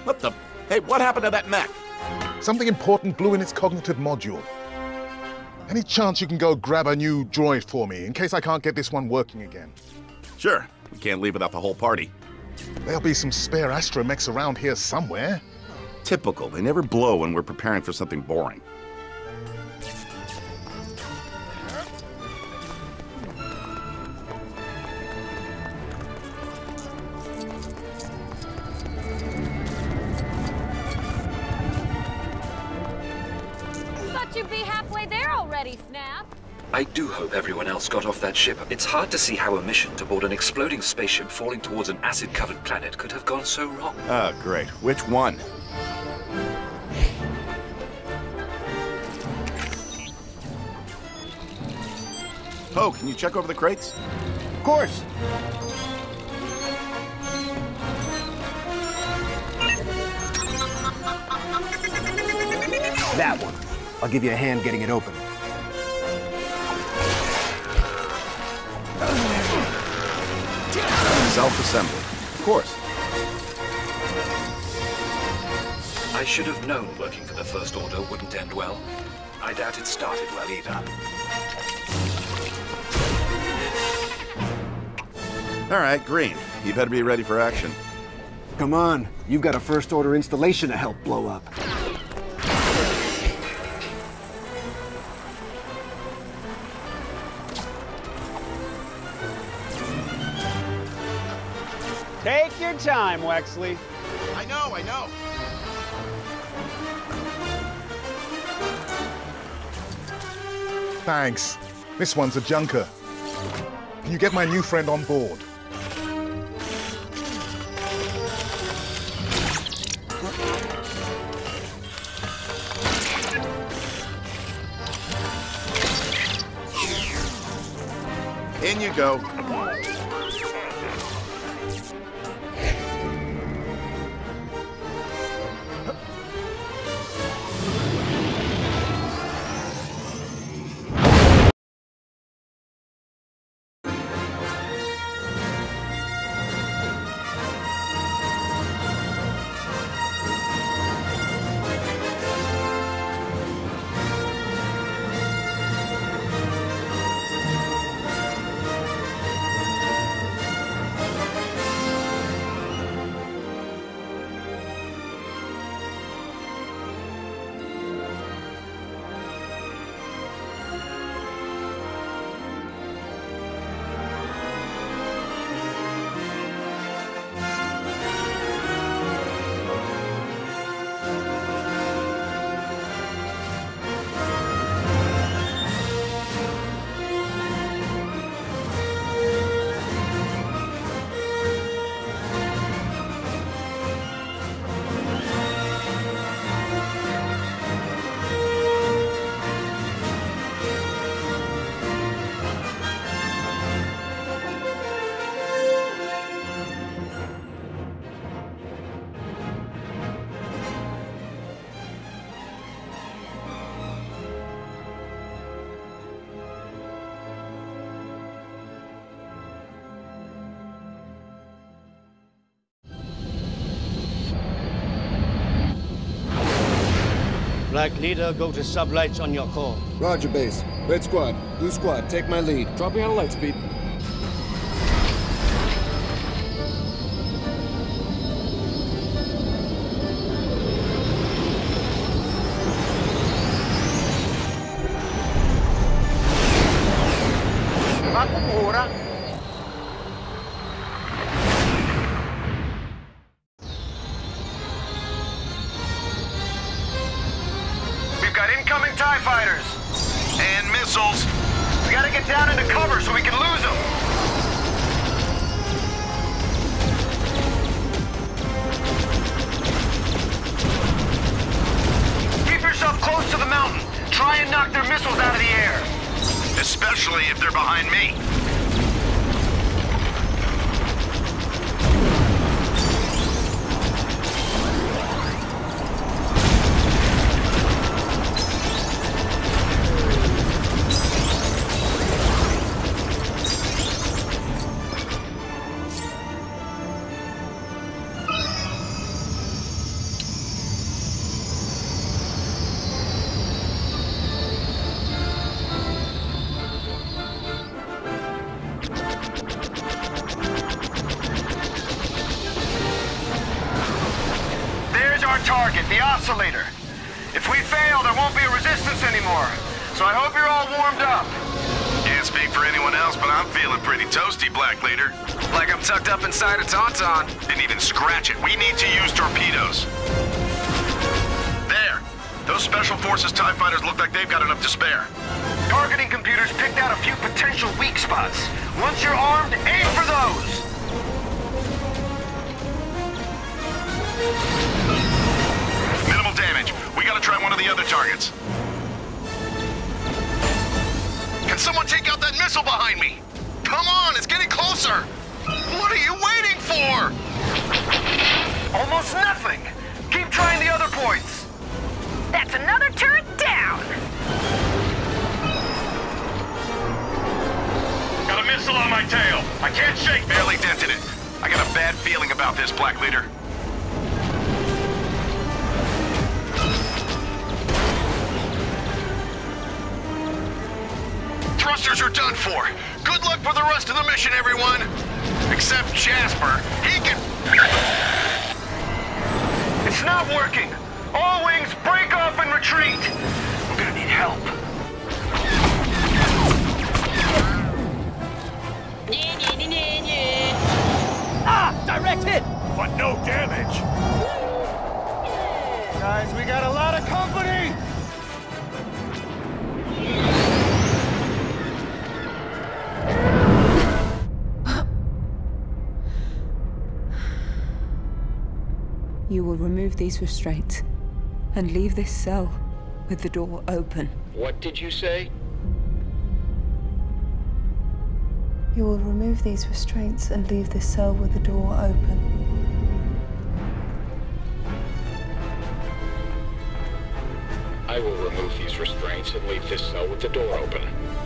What the? Hey, what happened to that mech? Something important blew in its cognitive module. Any chance you can go grab a new droid for me, in case I can't get this one working again? Sure. We can't leave without the whole party. There'll be some spare astromechs around here somewhere. Typical. They never blow when we're preparing for something boring. Thought you'd be halfway there already, Snap. I do hope everyone else got off that ship. It's hard to see how a mission to board an exploding spaceship falling towards an acid-covered planet could have gone so wrong. Oh, great. Which one? Oh, can you check over the crates? Of course. That one. I'll give you a hand getting it open. Self-assembly. Of course. I should have known working for the First Order wouldn't end well. I doubt it started well either. All right, Green. You better be ready for action. Come on. You've got a First Order installation to help blow up. Take your time, Wexley. I know. Thanks. This one's a junker. Can you get my new friend on board? In you go. Black leader, go to sublights on your call. Roger, base. Red squad, blue squad, take my lead. Drop me on light speed. TIE fighters and missiles. We gotta get down into cover so we can lose them. Keep yourself close to the mountain. Try and knock their missiles out of the air. Especially if they're behind me. target, the oscillator. If we fail, there won't be a resistance anymore. So I hope you're all warmed up. Can't speak for anyone else, but I'm feeling pretty toasty, Black Leader. Like I'm tucked up inside a tauntaun. Didn't even scratch it. We need to use torpedoes. There. Those Special Forces TIE fighters look like they've got enough to spare. Targeting computers picked out a few potential weak spots. Once you're armed, aim for those! Minimal damage. We gotta try one of the other targets. Can someone take out that missile behind me? Come on, it's getting closer! What are you waiting for? Almost nothing! Keep trying the other points! That's another turret down! Got a missile on my tail. I can't shake. Barely dented it. I got a bad feeling about this, Black Leader. Thrusters are done for. Good luck for the rest of the mission, everyone. Except Jasper. He can... It's not working! All wings, break off and retreat! We're gonna need help. Ah! Direct hit! But no damage. Guys, we got a lot of company! You will remove these restraints and leave this cell with the door open. What did you say? You will remove these restraints and leave this cell with the door open. I will remove these restraints and leave this cell with the door open.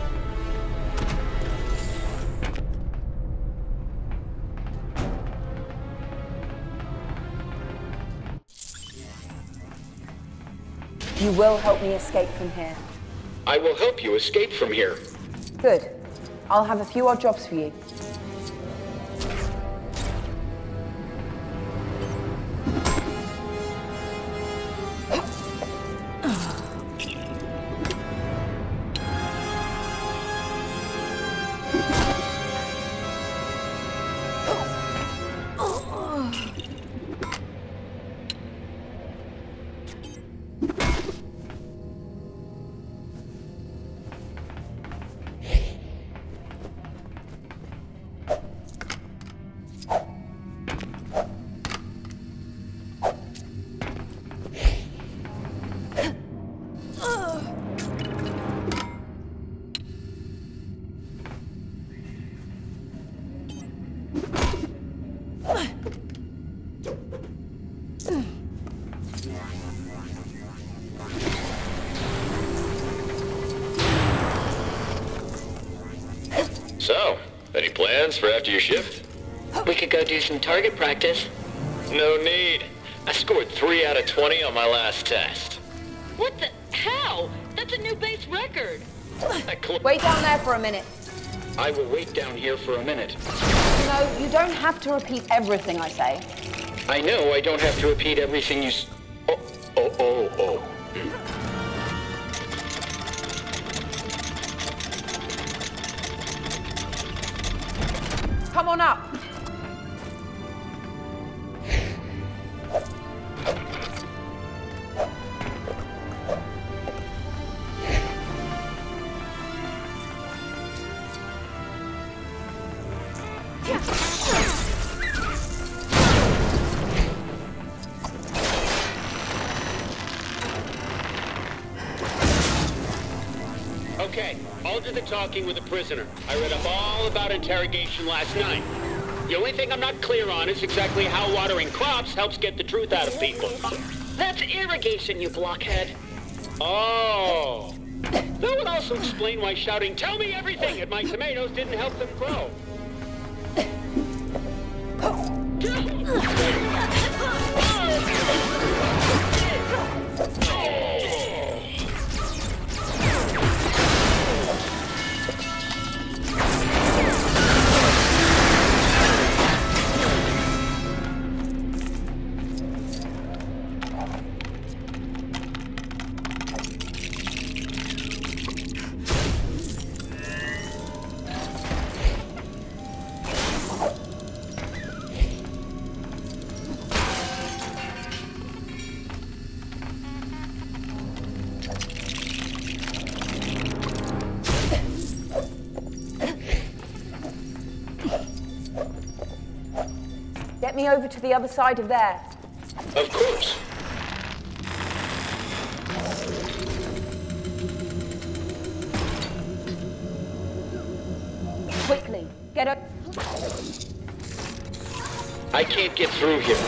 You will help me escape from here. I will help you escape from here. Good. I'll have a few odd jobs for you. So, any plans for after your shift? We could go do some target practice. No need. I scored 3 out of 20 on my last test. What the? How? That's a new base record. Wait down there for a minute. I will wait down here for a minute. No, you don't have to repeat everything I say. I know I don't have to repeat everything you Oh. Come on up. Okay, I'll do the talking with the prisoner. I read up all about interrogation last night. The only thing I'm not clear on is exactly how watering crops helps get the truth out of people. That's irrigation, you blockhead. Oh. That would also explain why shouting, "Tell me everything," at my tomatoes didn't help them grow. Get me over to the other side of there. Of course. Quickly, get up. I can't get through here.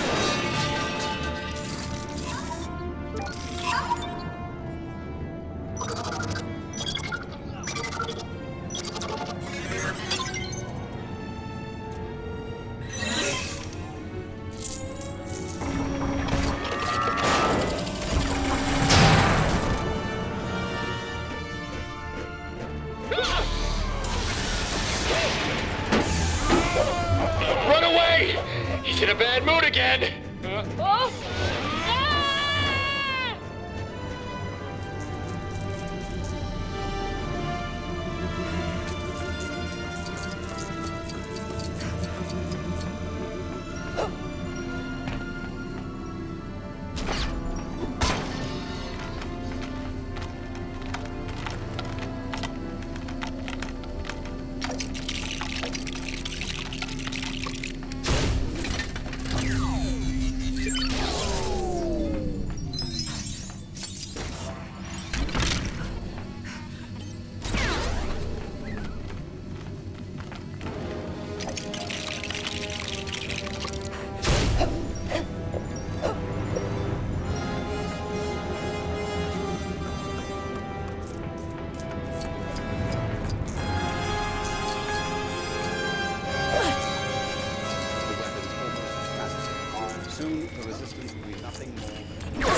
Run away! He's in a bad mood again! Oh! Soon, the resistance will be nothing more than...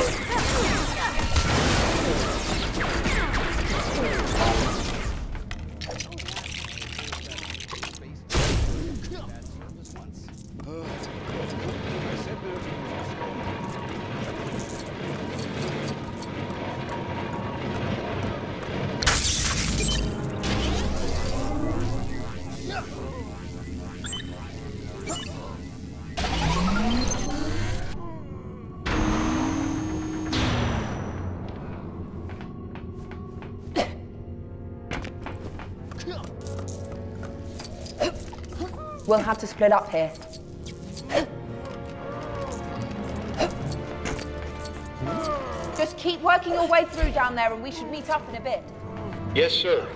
We'll have to split up here. Just keep working your way through down there and we should meet up in a bit. Yes, sir.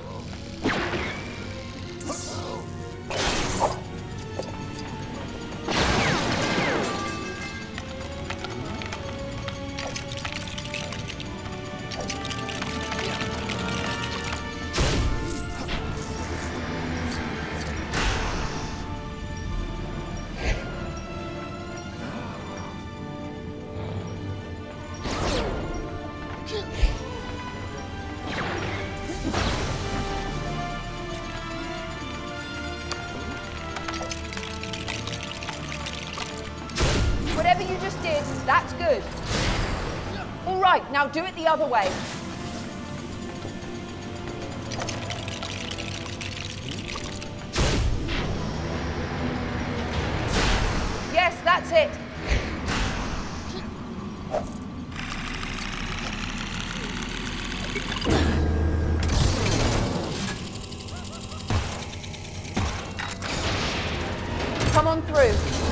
Whatever you just did, that's good. All right, now do it the other way. Yes, that's it. Come on through.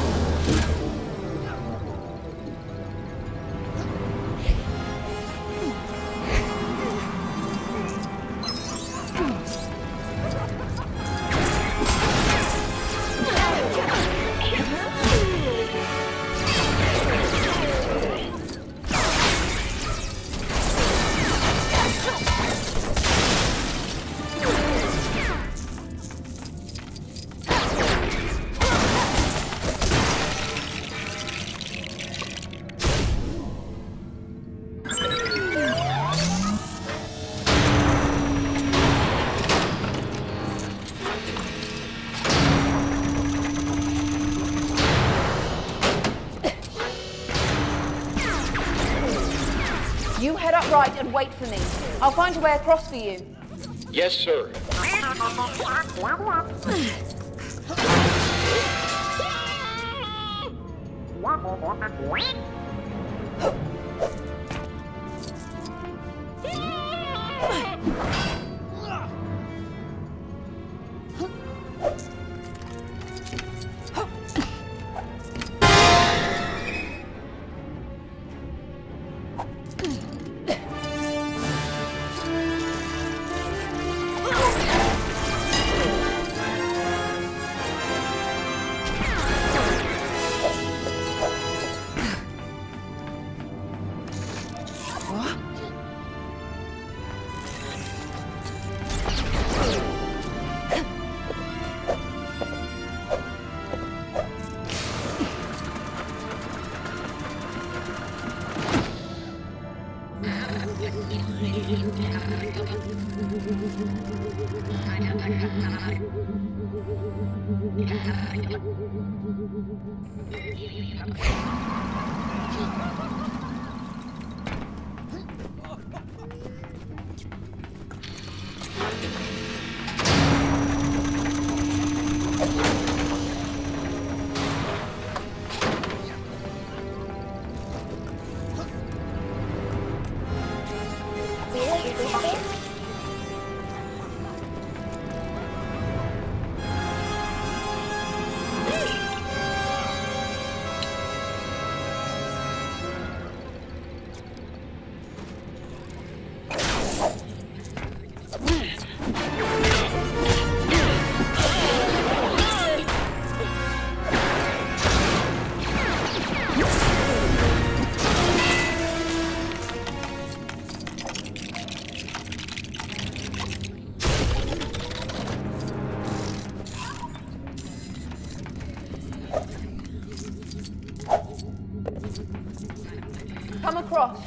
You head up right and wait for me. I'll find a way across for you. Yes, sir. Come across.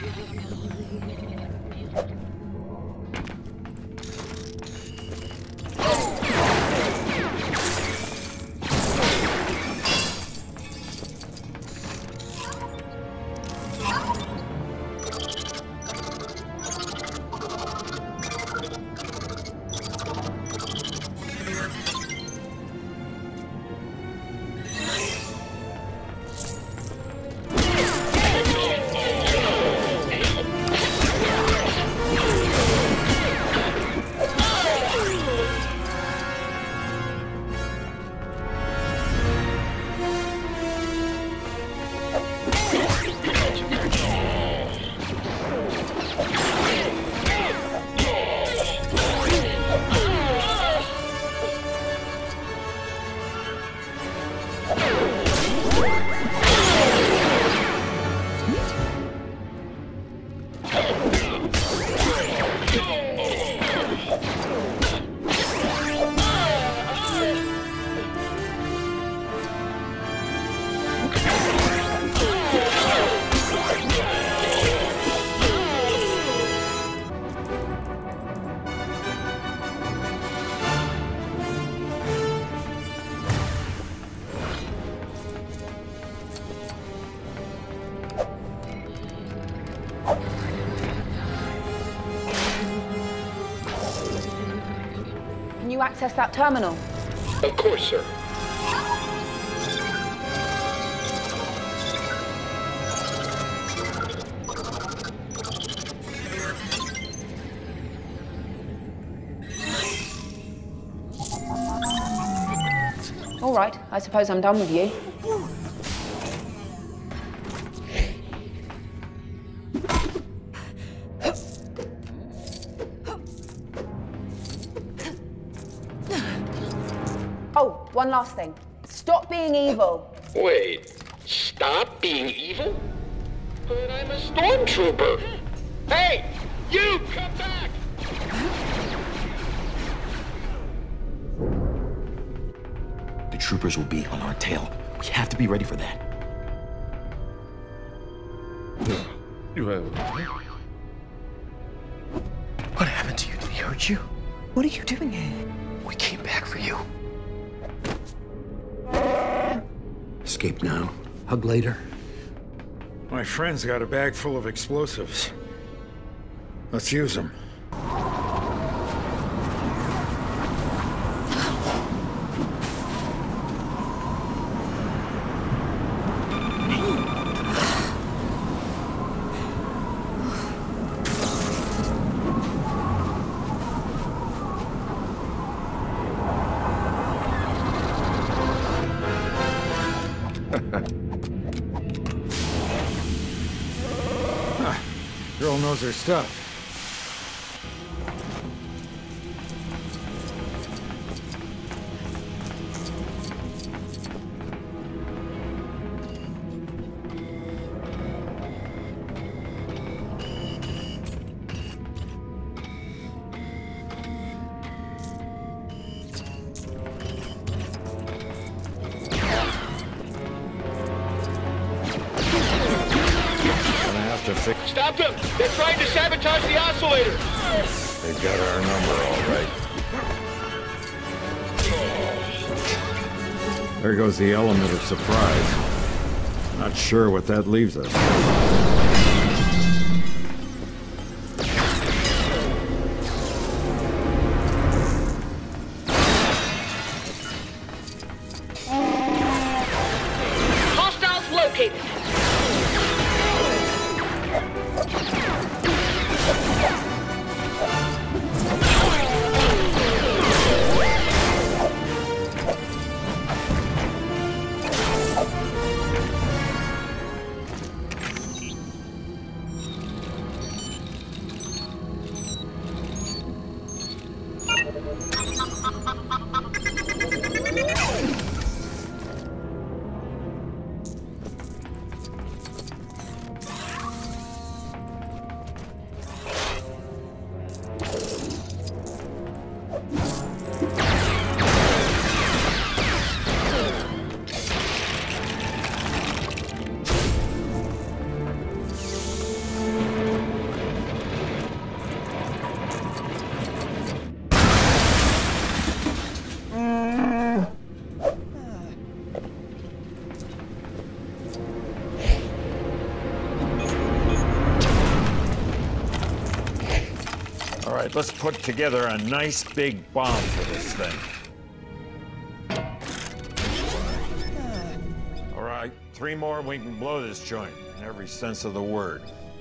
Can you access that terminal? Of course, sir. All right, I suppose I'm done with you. Oh, one last thing. Stop being evil. Wait, stop being evil? But I'm a stormtrooper. Hey, you, come back! The troopers will be on our tail. We have to be ready for that. What happened to you? Did he hurt you? What are you doing here? We came back for you. Escape now. Hug later. My friend's got a bag full of explosives. Let's use them. Girl knows her stuff. Stop them! They're trying to sabotage the oscillator! They got our number, all right. There goes the element of surprise. Not sure what that leaves us. Hostiles located. Let's put together a nice big bomb for this thing. All right, 3 more and we can blow this joint in every sense of the word.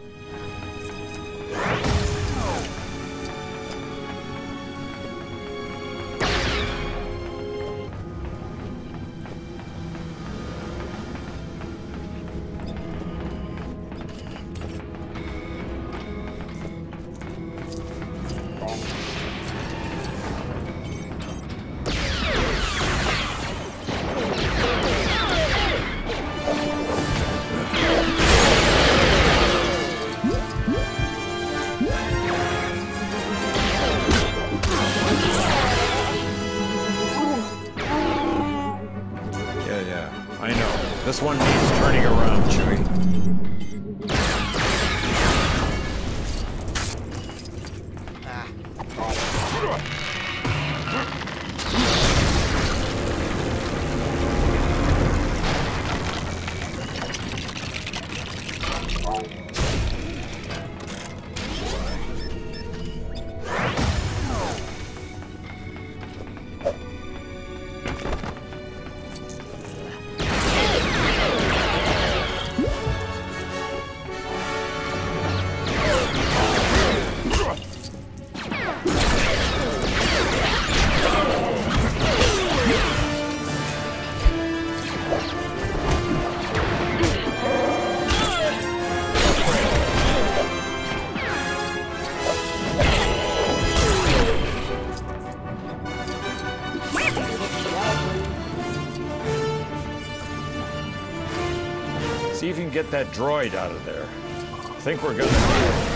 This one needs turning around, Chewie. See if you can get that droid out of there. I think we're gonna do it.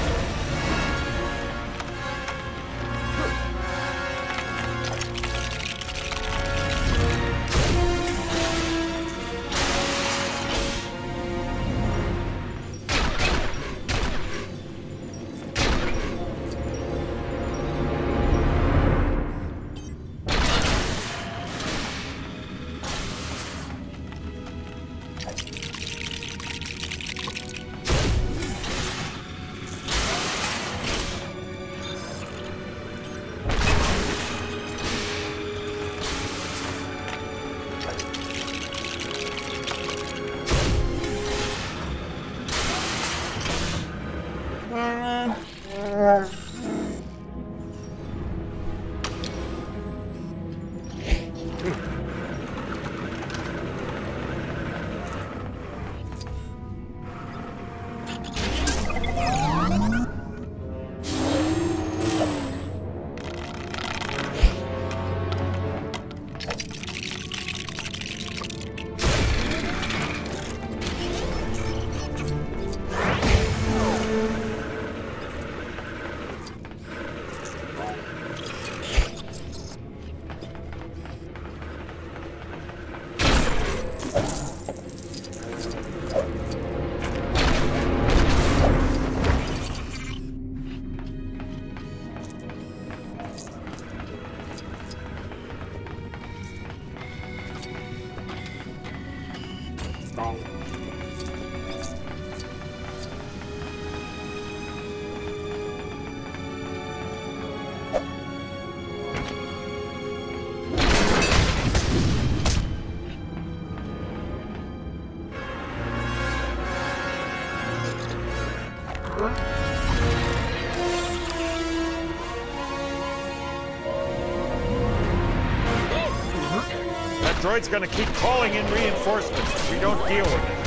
That droid's gonna keep calling in reinforcements if we don't deal with it.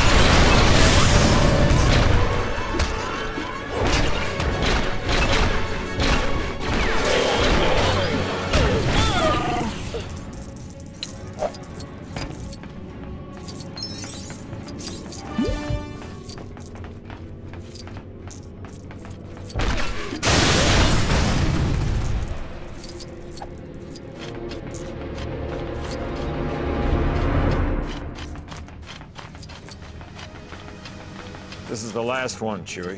This is the last one, Chewie.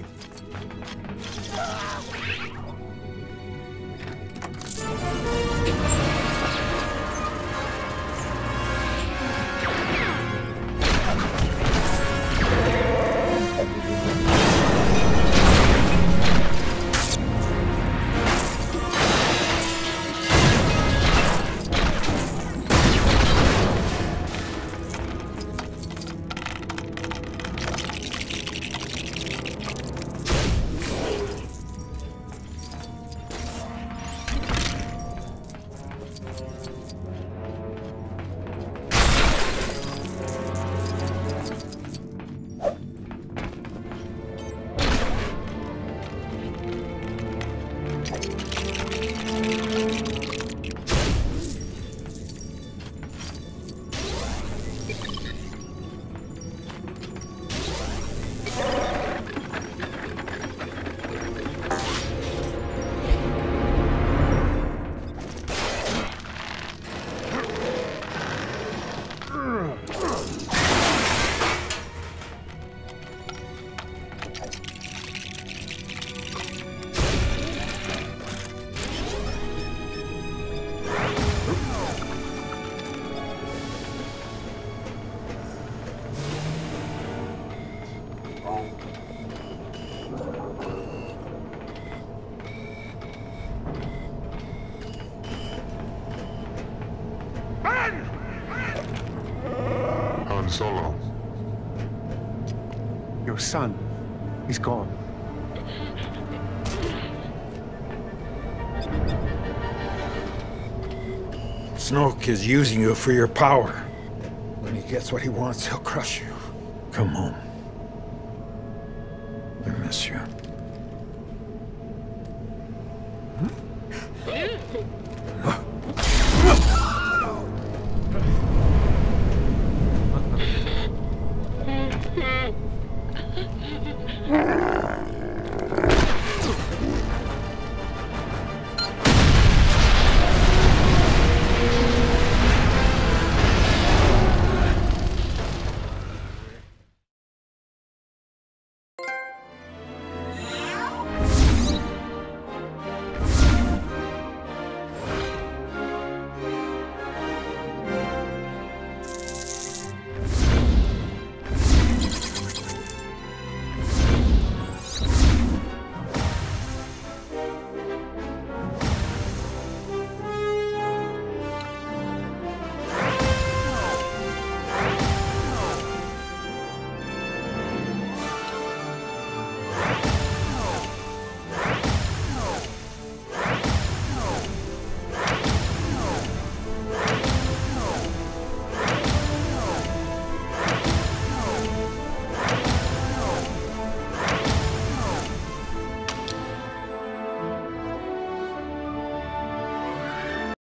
Solo. Your son, he's gone. Snoke is using you for your power. When he gets what he wants, he'll crush you. Come home. I miss you.